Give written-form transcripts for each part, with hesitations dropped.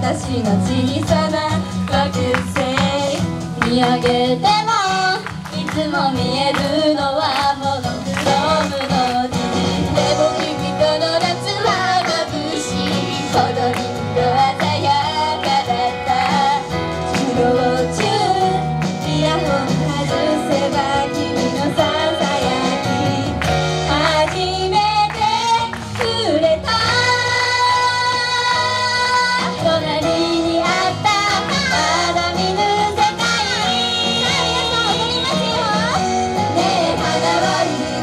私の小さな惑星見上げてもいつも見えるのはモノクロームの虹でも君との夏は眩しいほどに色鮮やかだった授業中イヤホン外せば君のささやき初めて触れた隣にあったまだ見ぬ世界ねえ花は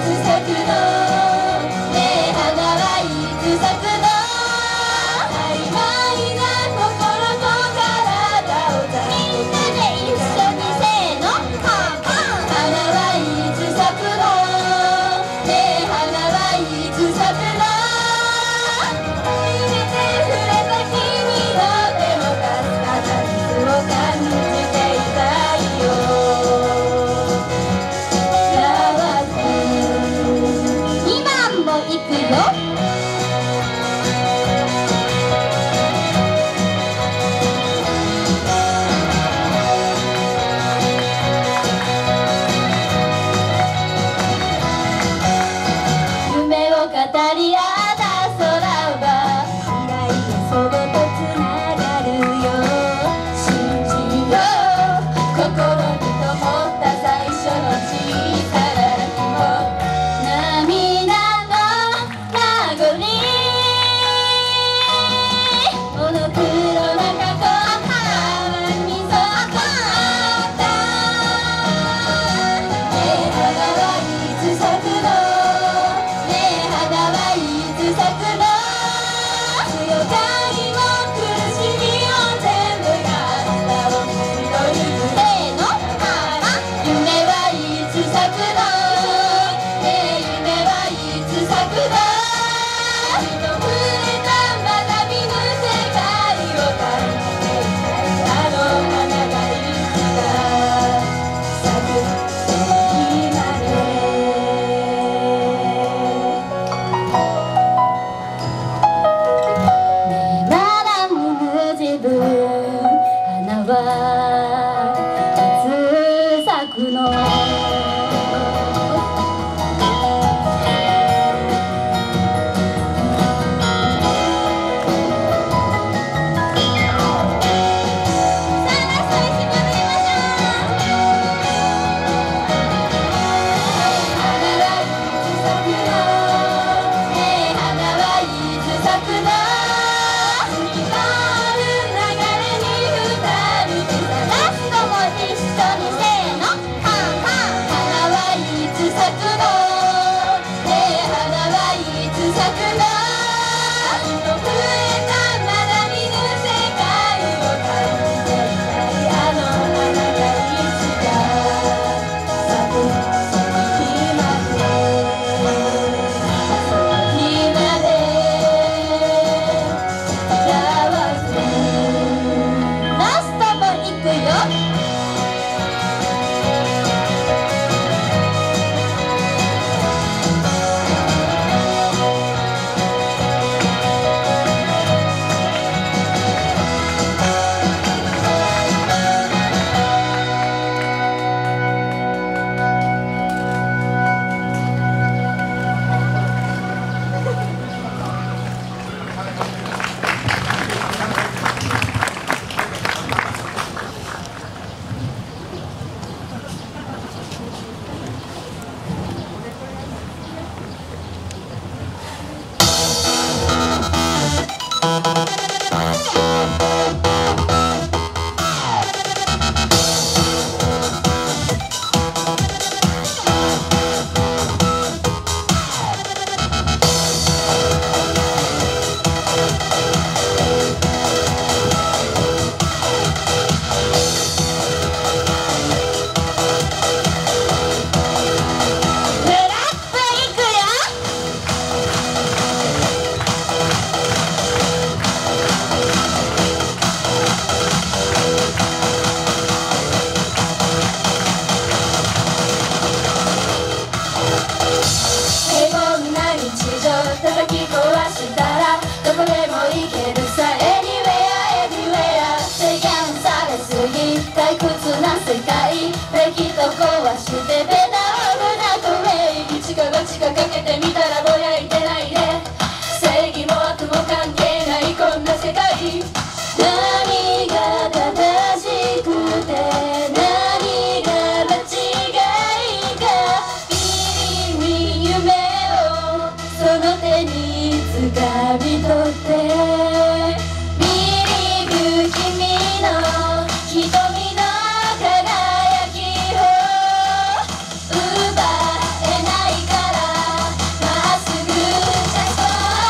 掴み取って見に行く君の瞳の輝きを奪えないからまっすぐ Just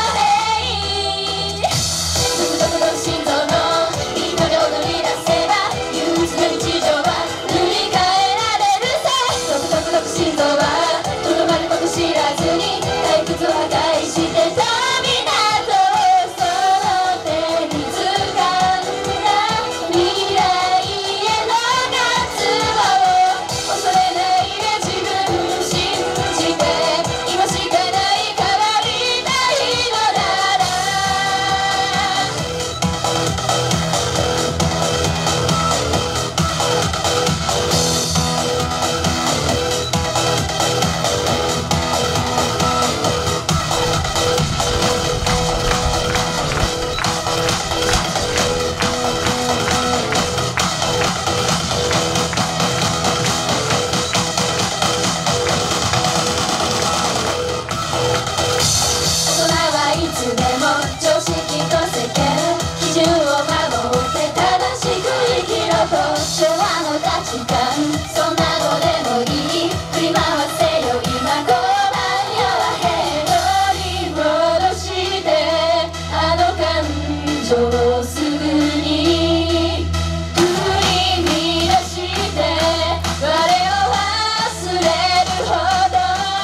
Way ドクドクの心臓のビートで踊り出せば憂鬱な日常は塗り替えられるさドクドクドク心臓はとどまること知らずに退屈を破壊してた昭和の価値観そんなのでもいい振り回せよ今この世はへどり戻してあの感情をすぐに振り乱して我を忘れるほど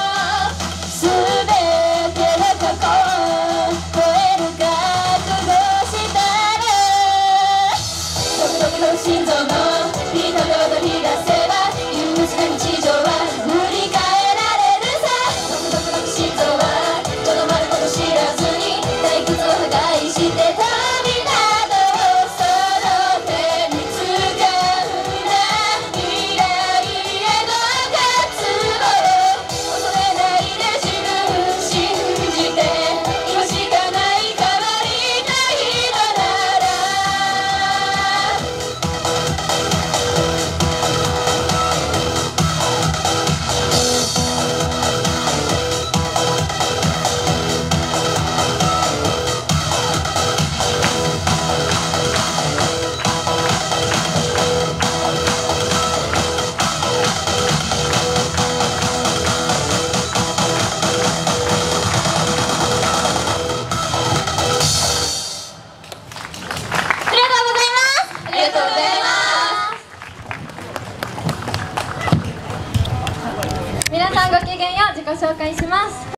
全ての過去を超える覚悟したらドクドクの心臓のビートで踊り出せば憂鬱な日常は塗り替えられるさドクドクドク心臓はとどまること知らずに退屈を破壊して旅などをその手に掴んだ未来への渇望恐れないで自分信じて今しかない変わりたいのなら皆さんごきげんよう。自己紹介します。